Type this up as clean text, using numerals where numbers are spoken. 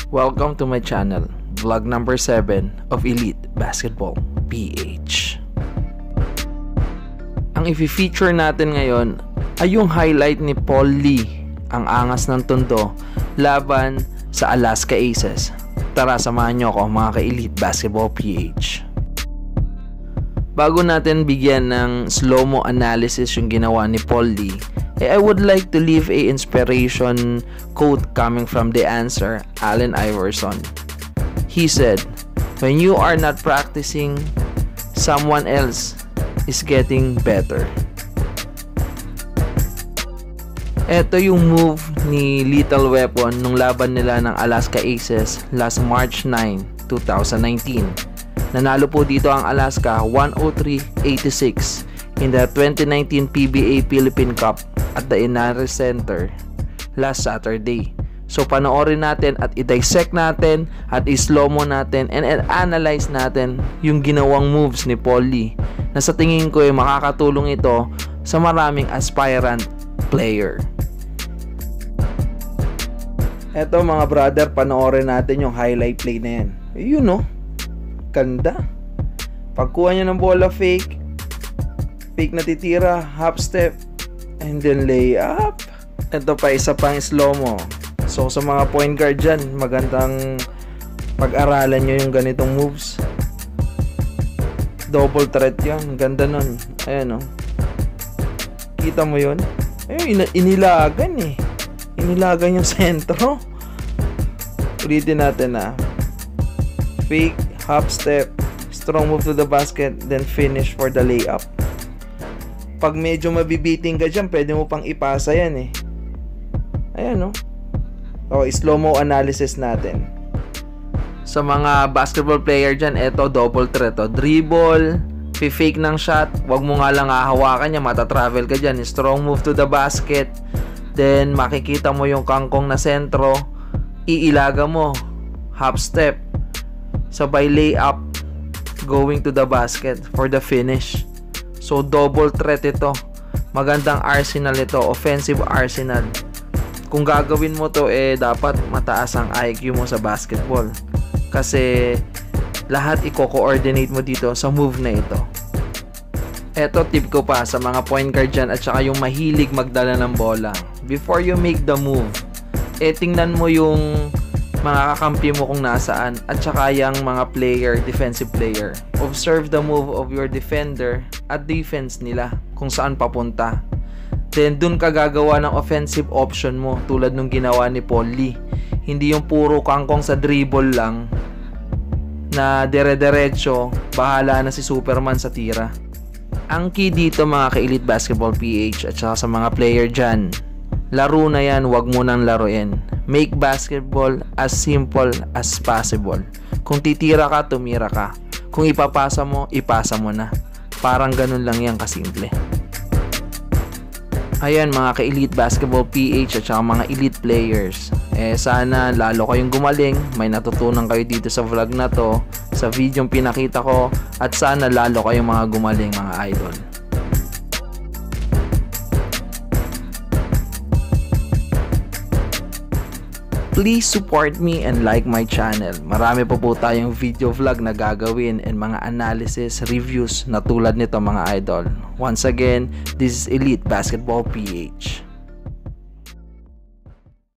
Welcome to my channel, vlog number 7 of Elite Basketball PH. Ang i-feature natin ngayon ay yung highlight ni Paul Lee, ang angas ng tondo laban sa Alaska Aces. Tara, samahan nyo ako mga ka-Elite Basketball PH. Bago natin bigyan ng slow-mo analysis yung ginawa ni Paul Lee, I would like to leave a inspiration quote coming from The Answer, Allen Iverson. He said, "When you are not practicing, someone else is getting better." Ito yung move ni Lethal Weapon nung laban nila ng Alaska Aces last March 9, 2019. Nanalo po dito ang Alaska 103-86 in the 2019 PBA Philippine Cup at the Inares Center last Saturday. So panoorin natin at i-dissect natin at i-slow-mo natin and analyze natin yung ginawang moves ni Paul Lee na sa tingin ko ay makakatulong ito sa maraming aspirant player. Eto mga brother, panoorin natin yung highlight play na yan. Yun no, ganda. Pagkuha niya ng bola, fake na titira, half step, and then lay up. Ito pa, isa pang slow-mo. So sa mga point guard dyan, magandang pag-aralan nyo yung ganitong moves. Double threat yan, ganda nun. Ayan o, kita mo yun? Ayun, inilagan eh. Inilagan yung sentro. Ulitin natin na fake, half step, strong move to the basket, then finish for the layup. Pag medyo mabibiting ka dyan, pwede mo pang ipasa yan eh. Ayan no. O, slow-mo analysis natin. Sa mga basketball player dyan, eto double threat o. Dribble, fake ng shot, wag mo nga lang hahawakan niya, matatravel ka dyan. Strong move to the basket, then makikita mo yung kangkong na sentro, iilaga mo, half step, sabay layup, going to the basket for the finish. So double threat ito. Magandang arsenal ito, offensive arsenal. Kung gagawin mo to dapat mataas ang IQ mo sa basketball. Kasi lahat i-coordinate mo dito sa move na ito. Eto tip ko pa sa mga point guard dyan at saka yung mahilig magdala ng bola. Before you make the move, tingnan mo yung mga kakampi mo kung nasaan at saka yung mga player, defensive player. Observe the move of your defender at defense nila kung saan papunta. Then dun ka gagawa ng offensive option mo tulad nung ginawa ni Paul Lee. Hindi yung puro kangkong sa dribble lang na dire-diretso, bahala na si Superman sa tira. Ang key dito mga ka-Elite Basketball PH at saka sa mga player dyan, laro na yan, wag mo nang laruin. Make basketball as simple as possible. Kung titira ka, tumira ka. Kung ipapasa mo, ipasa mo na. Parang ganun lang yan kasimple. Ayan mga ka-Elite Basketball PH at saka mga elite players. Sana lalo kayong gumaling. May natutunan kayo dito sa vlog na to, sa video yung pinakita ko. At sana lalo kayong mga gumaling mga idol. Please support me and like my channel. Marami pa po tayong video vlog na gagawin and mga analysis, reviews na tulad nito mga idol. Once again, this is Elite Basketball PH.